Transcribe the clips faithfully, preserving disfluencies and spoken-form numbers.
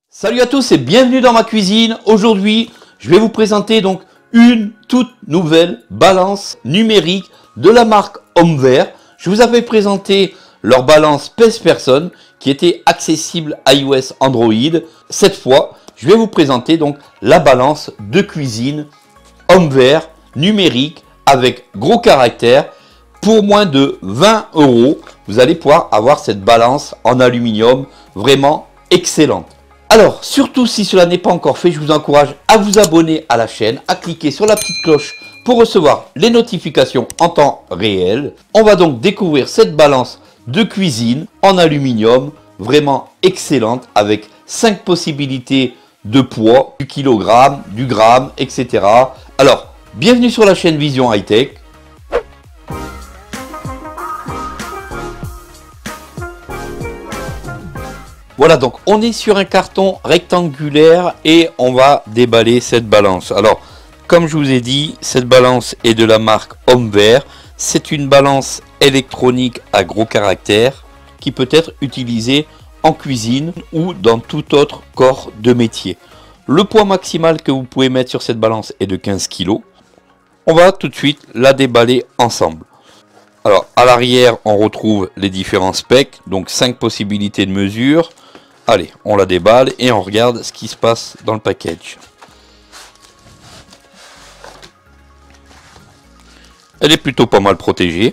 Salut à tous et bienvenue dans ma cuisine. Aujourd'hui, je vais vous présenter donc une toute nouvelle balance numérique de la marque Homeware. Je vous avais présenté leur balance Pèse Personne qui était accessible iOS Android. Cette fois, je vais vous présenter donc la balance de cuisine Homeware numérique avec gros caractère. Pour moins de vingt euros, vous allez pouvoir avoir cette balance en aluminium vraiment excellente. Alors, surtout si cela n'est pas encore fait, je vous encourage à vous abonner à la chaîne, à cliquer sur la petite cloche pour recevoir les notifications en temps réel. On va donc découvrir cette balance de cuisine en aluminium, vraiment excellente, avec cinq possibilités de poids, du kilogramme, du gramme, et cetera. Alors, bienvenue sur la chaîne Vision High Tech. Voilà, donc on est sur un carton rectangulaire et on va déballer cette balance. Alors, comme je vous ai dit, cette balance est de la marque Homeware. C'est une balance électronique à gros caractère qui peut être utilisée en cuisine ou dans tout autre corps de métier. Le poids maximal que vous pouvez mettre sur cette balance est de quinze kilos. On va tout de suite la déballer ensemble. Alors, à l'arrière, on retrouve les différents specs, donc cinq possibilités de mesure. Allez, on la déballe et on regarde ce qui se passe dans le package. Elle est plutôt pas mal protégée.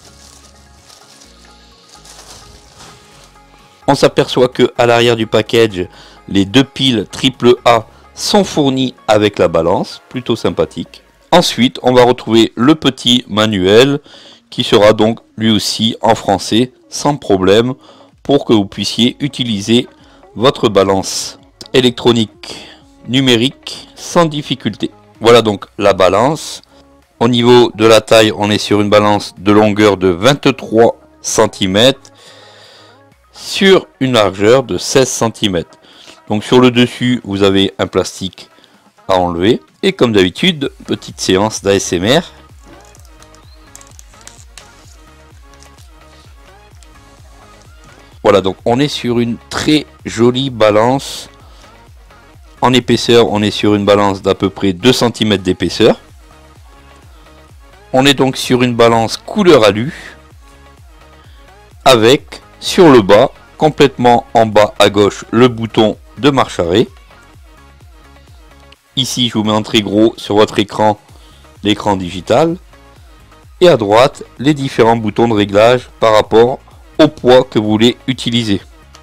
On s'aperçoit que à l'arrière du package, les deux piles triple A sont fournies avec la balance, plutôt sympathique. Ensuite, on va retrouver le petit manuel qui sera donc lui aussi en français sans problème pour que vous puissiez utiliser votre balance électronique numérique sans difficulté. Voilà donc la balance. Au niveau de la taille, on est sur une balance de longueur de vingt-trois centimètres sur une largeur de seize centimètres. Donc sur le dessus, vous avez un plastique à enlever. Et comme d'habitude, petite séance d'A S M R. Voilà, donc on est sur une très jolie balance. En épaisseur, on est sur une balance d'à peu près deux centimètres d'épaisseur. On est donc sur une balance couleur alu. Avec, sur le bas, complètement en bas à gauche, le bouton de marche arrêt. Ici, je vous mets en très gros sur votre écran, l'écran digital. Et à droite, les différents boutons de réglage par rapport au poids que vous voulez utiliser.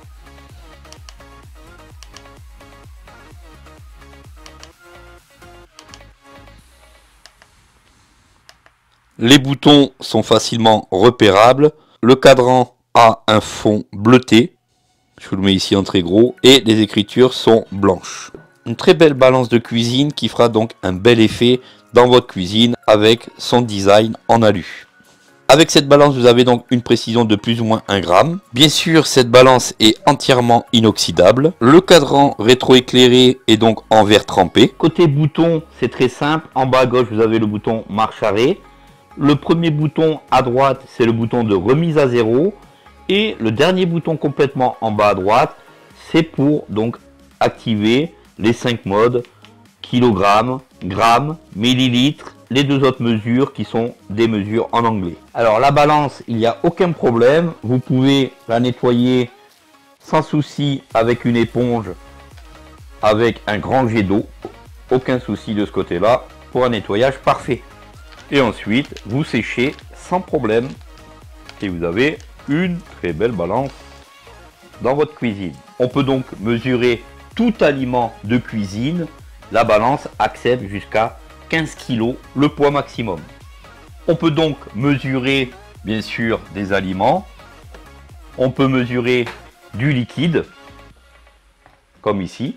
Les boutons sont facilement repérables. Le cadran a un fond bleuté. Je vous le mets ici en très gros. Et les écritures sont blanches. Une très belle balance de cuisine qui fera donc un bel effet dans votre cuisine avec son design en alu. Avec cette balance, vous avez donc une précision de plus ou moins un gramme. Bien sûr, cette balance est entièrement inoxydable. Le cadran rétroéclairé est donc en verre trempé. Côté bouton, c'est très simple. En bas à gauche, vous avez le bouton marche arrêt. Le premier bouton à droite, c'est le bouton de remise à zéro. Et le dernier bouton complètement en bas à droite, c'est pour donc activer les cinq modes kilogrammes, grammes, millilitres. Les deux autres mesures qui sont des mesures en anglais. Alors la balance, il n'y a aucun problème. Vous pouvez la nettoyer sans souci avec une éponge, avec un grand jet d'eau. Aucun souci de ce côté-là pour un nettoyage parfait. Et ensuite, vous séchez sans problème. Et vous avez une très belle balance dans votre cuisine. On peut donc mesurer tout aliment de cuisine. La balance accepte jusqu'à quinze kilos, le poids maximum. On peut donc mesurer bien sûr des aliments. On peut mesurer du liquide, comme ici.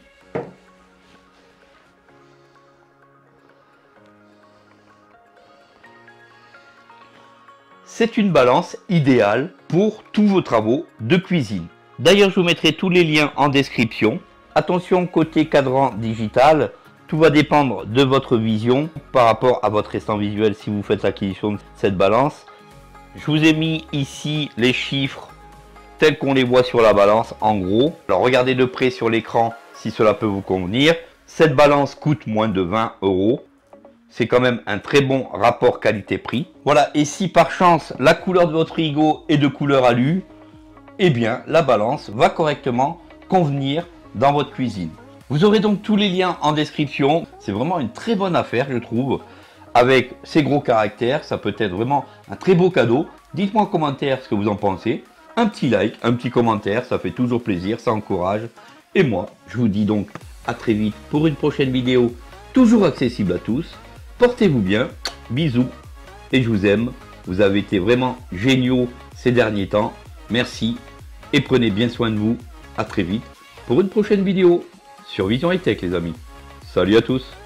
C'est une balance idéale pour tous vos travaux de cuisine. D'ailleurs, je vous mettrai tous les liens en description. Attention côté cadran digital. Tout va dépendre de votre vision par rapport à votre instant visuel si vous faites l'acquisition de cette balance. Je vous ai mis ici les chiffres tels qu'on les voit sur la balance en gros. Alors regardez de près sur l'écran si cela peut vous convenir. Cette balance coûte moins de vingt euros. C'est quand même un très bon rapport qualité-prix. Voilà, et si par chance la couleur de votre frigo est de couleur alu, eh bien la balance va correctement convenir dans votre cuisine. Vous aurez donc tous les liens en description. C'est vraiment une très bonne affaire, je trouve. Avec ces gros caractères, ça peut être vraiment un très beau cadeau. Dites-moi en commentaire ce que vous en pensez. Un petit like, un petit commentaire, ça fait toujours plaisir, ça encourage. Et moi, je vous dis donc à très vite pour une prochaine vidéo, toujours accessible à tous. Portez-vous bien, bisous, et je vous aime. Vous avez été vraiment géniaux ces derniers temps. Merci, et prenez bien soin de vous. À très vite pour une prochaine vidéo sur Vision High Tech, les amis. Salut à tous.